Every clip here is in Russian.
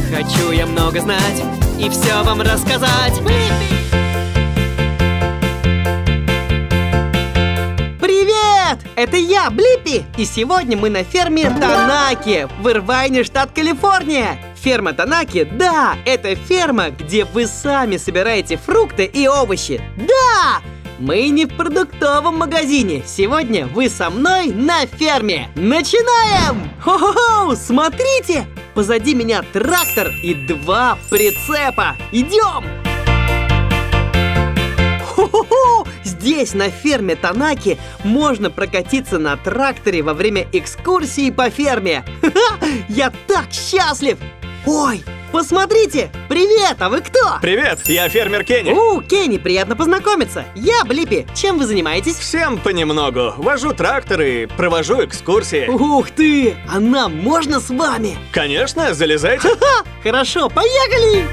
Хочу я много знать и все вам рассказать. Привет! Это я, Блиппи! И сегодня мы на ферме Танаки в Ирвайне, штат Калифорния. Ферма Танаки, да, это ферма, где вы сами собираете фрукты и овощи. Да! Мы не в продуктовом магазине. Сегодня вы со мной на ферме. Начинаем! Хо-хо-хо! Смотрите! Позади меня трактор и 2 прицепа. Идем! Хо-хо-хо! Здесь, на ферме Танаки, можно прокатиться на тракторе во время экскурсии по ферме. Ха-ха! Я так счастлив! Ой, посмотрите! Привет, а вы кто? Привет, я фермер Кенни. Кенни, приятно познакомиться. Я Блиппи. Чем вы занимаетесь? Всем понемногу. Вожу тракторы, провожу экскурсии. Ух ты! А нам можно с вами? Конечно, залезайте. Ха-ха! Хорошо, поехали!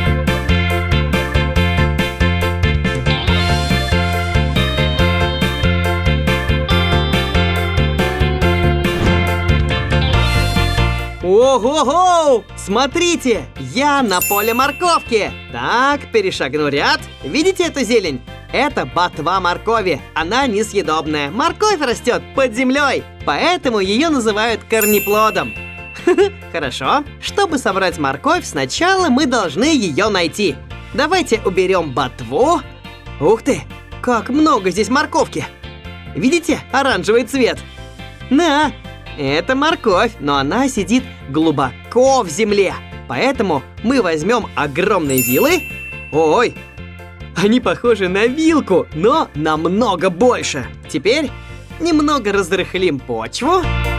Ого-го! Смотрите, я на поле морковки. Так, перешагну ряд. Видите эту зелень? Это ботва моркови. Она несъедобная. Морковь растет под землей, поэтому ее называют корнеплодом. Хорошо. Чтобы собрать морковь, сначала мы должны ее найти. Давайте уберем ботву. Ух ты, как много здесь морковки. Видите оранжевый цвет? На! Это морковь, но она сидит глубоко в земле. Поэтому мы возьмем огромные вилы. Ой, они похожи на вилку, но намного больше. Теперь немного разрыхлим почву.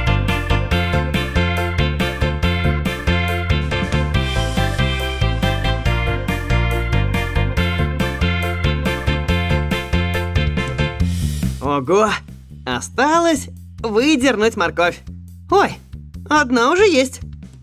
Ого, осталось выдернуть морковь. Ой, одна уже есть.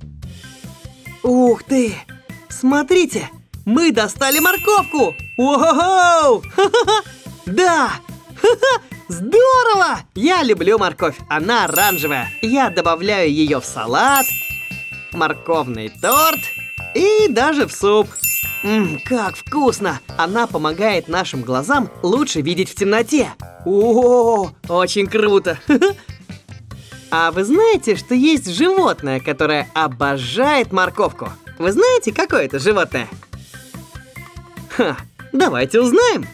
Ух ты! Смотрите, мы достали морковку! Ого-го! Ха-ха-ха! Да! Ха-ха! Здорово! Я люблю морковь, она оранжевая. Я добавляю ее в салат, морковный торт и даже в суп. Как вкусно! Она помогает нашим глазам лучше видеть в темноте. О, очень круто! А вы знаете, что есть животное, которое обожает морковку? Вы знаете, какое это животное? Давайте узнаем.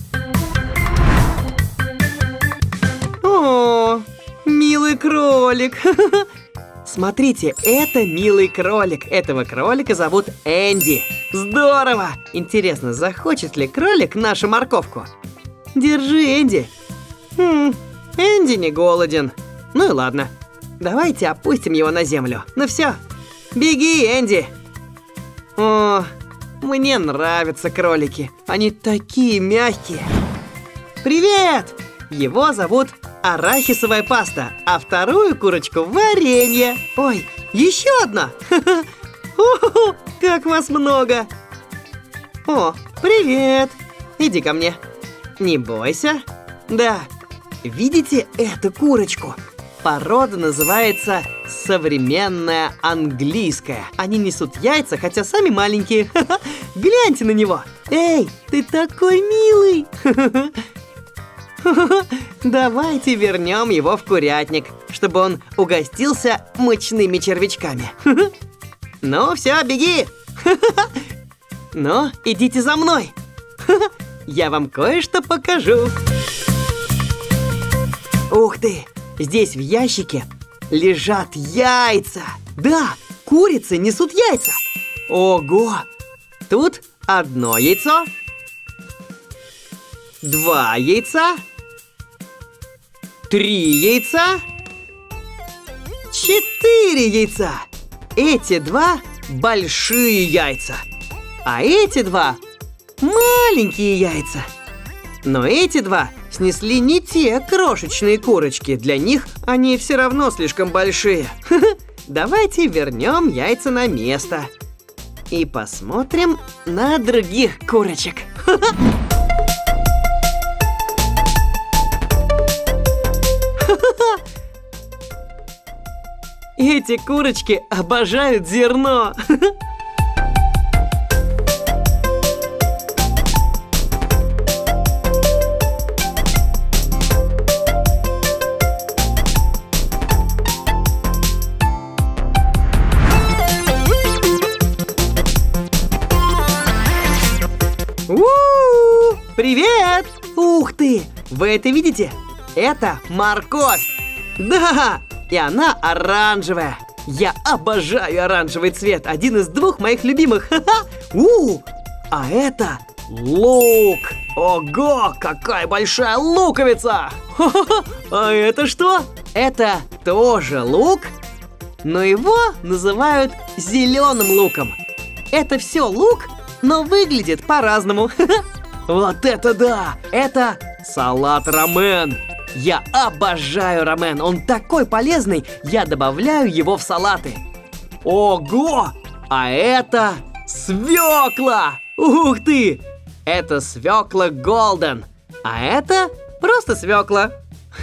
О, милый кролик. Смотрите, это милый кролик. Этого кролика зовут Энди. Здорово! Интересно, захочет ли кролик нашу морковку? Держи, Энди. Энди не голоден. Ну и ладно. Давайте опустим его на землю. Ну все, беги, Энди. О, мне нравятся кролики. Они такие мягкие. Привет! Его зовут арахисовая паста, а вторую курочку варенье. Ой, еще одна. О, как вас много. О, привет. Иди ко мне. Не бойся. Да. Видите эту курочку? Порода называется современная английская. Они несут яйца, хотя сами маленькие. Гляньте на него. Эй, ты такой милый. Давайте вернем его в курятник, чтобы он угостился мучными червячками. Ну, все, беги. Ну, идите за мной. Я вам кое-что покажу. Ух ты! Здесь в ящике лежат яйца. Да, курицы несут яйца. Ого! Тут 1 яйцо, 2 яйца, 3 яйца, 4 яйца. Эти 2 большие яйца, а эти 2 маленькие яйца. Но эти 2 снесли не те крошечные курочки. Для них они все равно слишком большие. Давайте вернем яйца на место и посмотрим на других курочек. Эти курочки обожают зерно. У-у-у! Привет! Ух ты! Вы это видите? Это морковь! Да! И она оранжевая! Я обожаю оранжевый цвет! Один из двух моих любимых! Ха-ха! А это лук! Ого! Какая большая луковица! Ха-ха-ха! А это что? Это тоже лук, но его называют зеленым луком. Это все лук, но выглядит по-разному. Вот это да! Это салат рамен. Я обожаю рамен. Он такой полезный. Я добавляю его в салаты. Ого! А это свекла! Ух ты! Это свекла Голден. А это просто свекла.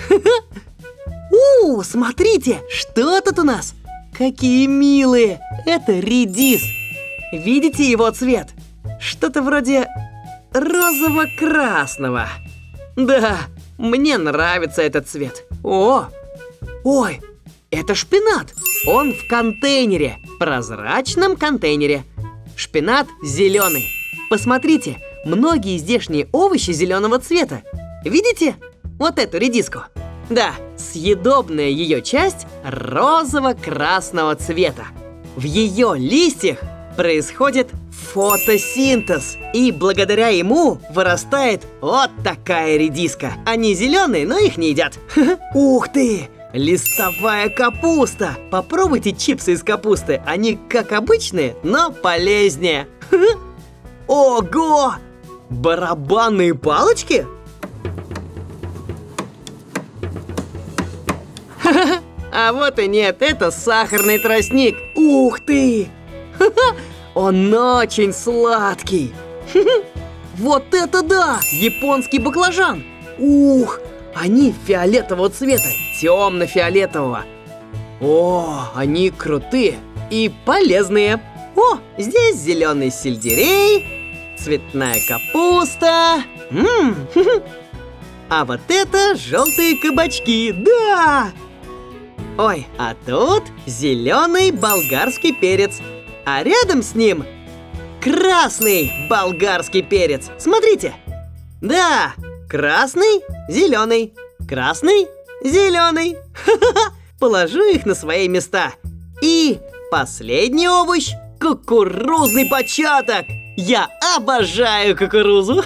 Смотрите, что тут у нас? Какие милые! Это редис. Видите его цвет? Что-то вроде розово-красного. Да, мне нравится этот цвет. Ой, это шпинат. Он в контейнере, прозрачном контейнере. Шпинат зеленый. Посмотрите, многие здешние овощи зеленого цвета. Видите? Вот эту редиску. Да, съедобная ее часть розово-красного цвета. В ее листьях происходит фотосинтез, и благодаря ему вырастает вот такая редиска. Они зеленые, но их не едят. Ух ты! Листовая капуста! Попробуйте чипсы из капусты. Они как обычные, но полезнее. Ого! Барабанные палочки? А вот и нет, это сахарный тростник. Ух ты! Он очень сладкий. Вот это да! Японский баклажан. Ух! Они фиолетового цвета, темно-фиолетового. О, они крутые и полезные. О, здесь зеленый сельдерей, цветная капуста. А вот это желтые кабачки, да! Ой, а тут зеленый болгарский перец, а рядом с ним красный болгарский перец. Смотрите. Да, красный, зеленый, красный, зеленый. Положу их на свои места. И последний овощ – кукурузный початок. Я обожаю кукурузу.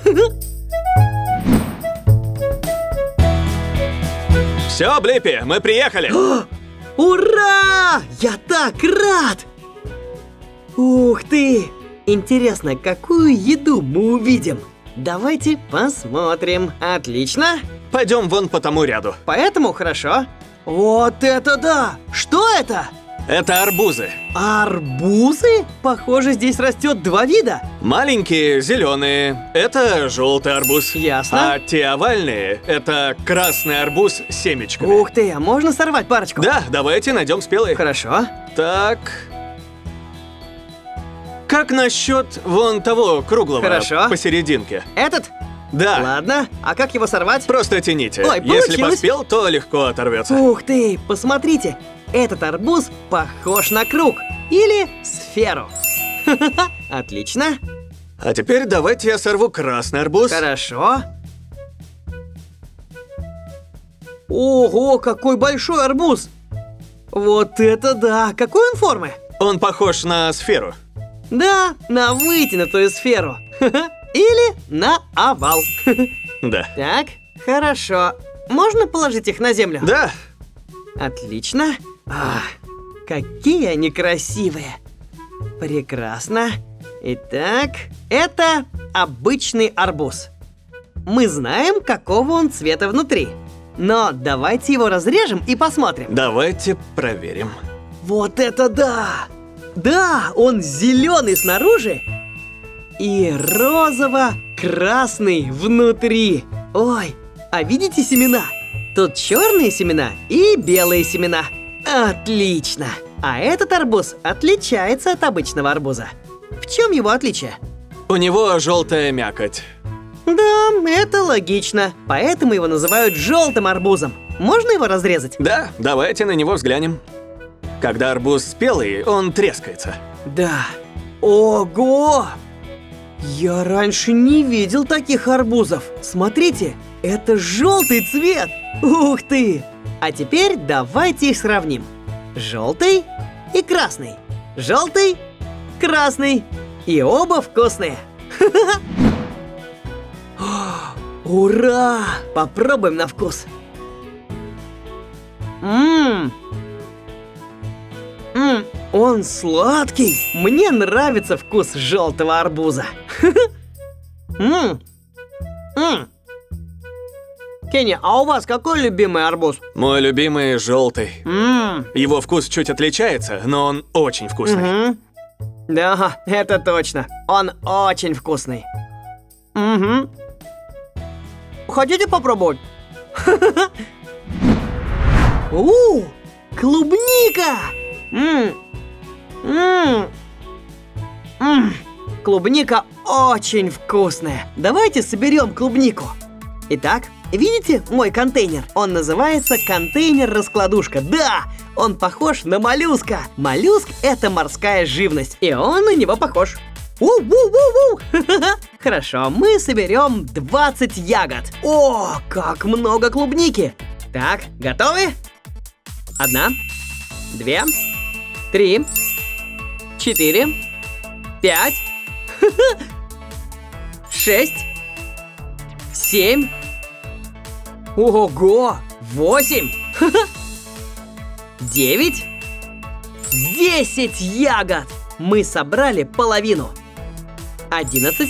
Все, Блиппи, мы приехали. Ура! Я так рад! Ух ты! Интересно, какую еду мы увидим? Давайте посмотрим. Отлично. Пойдем вон по тому ряду. Поэтому хорошо. Вот это да! Что это? Это арбузы. Арбузы? Похоже, здесь растет два вида. Маленькие, зеленые. Это желтый арбуз. Ясно. А те овальные – это красный арбуз с семечками. Ух ты, а можно сорвать парочку? Да, давайте найдем спелые. Хорошо. Так. Как насчет вон того круглого? Хорошо. Посерединке? Этот? Да. Ладно, а как его сорвать? Просто тяните. Ой, Если получилось. поспел, то легко оторвется. Ух ты, посмотрите. Этот арбуз похож на круг или сферу. Отлично. А теперь давайте я сорву красный арбуз. Хорошо. Ого, какой большой арбуз! Вот это да! Какой он формы? Он похож на сферу. Да, на вытянутую сферу. Или на овал. Да. Так, хорошо. Можно положить их на землю? Да. Отлично. Какие они красивые. Прекрасно. Итак, это обычный арбуз. Мы знаем, какого он цвета внутри. Но давайте его разрежем и посмотрим. Давайте проверим. Вот это да! Да, он зеленый снаружи и розово-красный внутри. Ой, а видите семена? Тут черные семена и белые семена. Отлично! А этот арбуз отличается от обычного арбуза. В чем его отличие? У него желтая мякоть. Да, это логично. Поэтому его называют желтым арбузом. Можно его разрезать? Да, давайте на него взглянем. Когда арбуз спелый, он трескается. Да. Ого! Я раньше не видел таких арбузов. Смотрите, это желтый цвет. Ух ты! А теперь давайте их сравним. Желтый и красный. Желтый, красный. И оба вкусные. Ура! Попробуем на вкус. Он сладкий. Мне нравится вкус желтого арбуза. Кенни, а у вас какой любимый арбуз? Мой любимый желтый. Его вкус чуть отличается, но он очень вкусный. Да, это точно. Он очень вкусный. Хотите попробовать? Клубника! Клубника очень вкусная. Давайте соберем клубнику. Итак, видите мой контейнер? Он называется контейнер-раскладушка. Да, он похож на моллюска. Моллюск – это морская живность, и он на него похож. Хорошо, мы соберем 20 ягод. О, как много клубники! Так, готовы? 1, 2, 3, 4, 5, 6, 7. Ого! 8! 9! 10 ягод! Мы собрали половину. 11,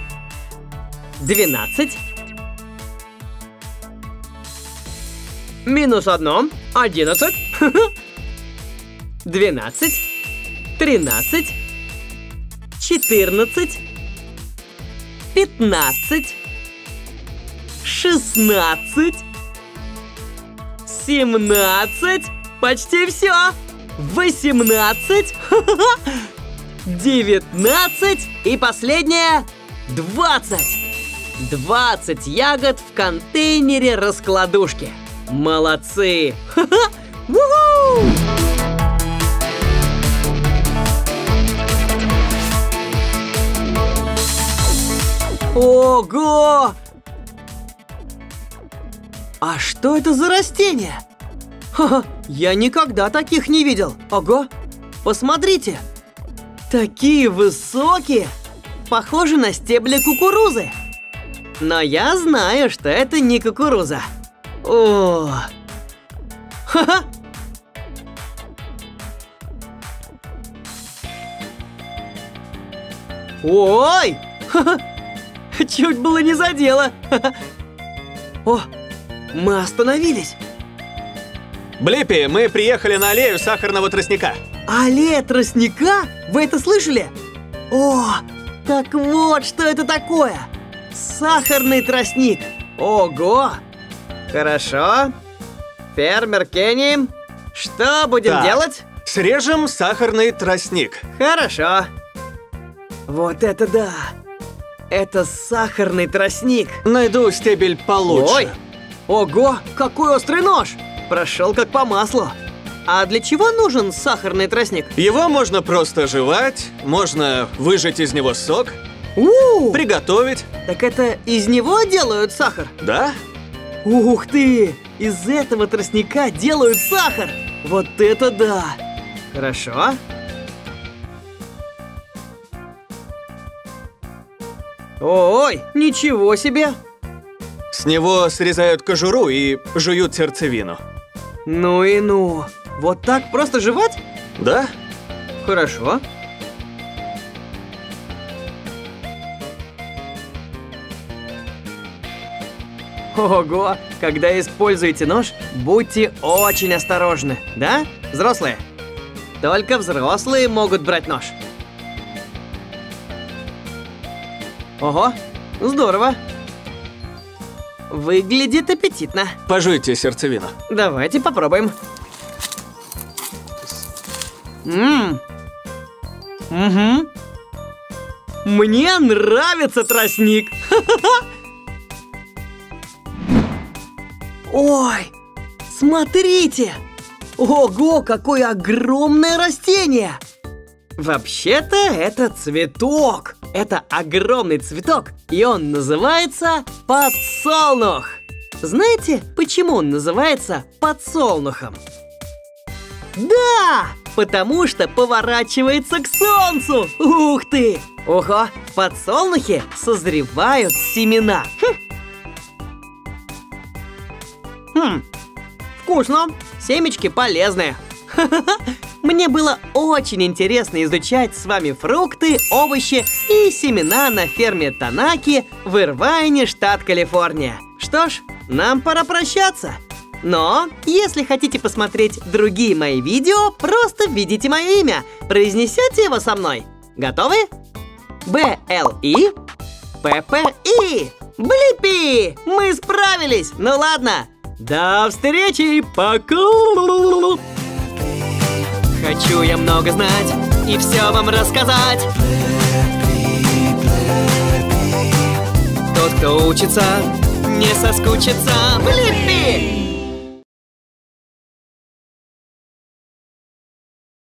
12. Минус 1, 11. 12, 13, 14, 15, 16, 17, почти все, 18, 19 и последнее 20. 20 ягод в контейнере раскладушки. Молодцы! Ого! А что это за растение? Ха-ха, я никогда таких не видел. Ого, посмотрите. Такие высокие. Похожи на стебли кукурузы. Но я знаю, что это не кукуруза. О! Ха-ха! Ой! Ха-ха! Чуть было не задело. Ха-ха! О, мы остановились. Блиппи, мы приехали на аллею сахарного тростника. Аллея тростника? Вы это слышали? О, так вот, что это такое. Сахарный тростник. Ого! Хорошо. Фермер Кенни, что будем Так, делать? Срежем сахарный тростник. Хорошо. Вот это да. Это сахарный тростник. Найду стебель получше. Ой! Ого, какой острый нож! Прошел как по маслу. А для чего нужен сахарный тростник? Его можно просто жевать, можно выжать из него сок, приготовить. Так это из него делают сахар? Да? Ух ты! Из этого тростника делают сахар! Вот это да! Хорошо. Ой, ничего себе! С него срезают кожуру и жуют сердцевину. Ну и ну! Вот так просто жевать? Да? Хорошо. Ого! Когда используете нож, будьте очень осторожны, да, взрослые? Только взрослые могут брать нож. Ого, здорово. Выглядит аппетитно. Пожуйте сердцевину. Давайте попробуем. Угу. Мне нравится тростник. Ой, смотрите! Ого, какое огромное растение! Вообще-то это цветок. Это огромный цветок, и он называется подсолнух. Знаете, почему он называется подсолнухом? Да, потому что поворачивается к солнцу. Ух ты! Ого, в подсолнухе созревают семена. Вкусно. Семечки полезные. Мне было очень интересно изучать с вами фрукты, овощи и семена на ферме Танаки в Ирвайне, штат Калифорния. Что ж, нам пора прощаться. Но, если хотите посмотреть другие мои видео, просто введите мое имя. Произнесете его со мной. Готовы? Блипи. Блипи! Мы справились! Ну ладно. До встречи! Пока! Хочу я много знать и все вам рассказать. Тот, кто учится, не соскучится. Блипи!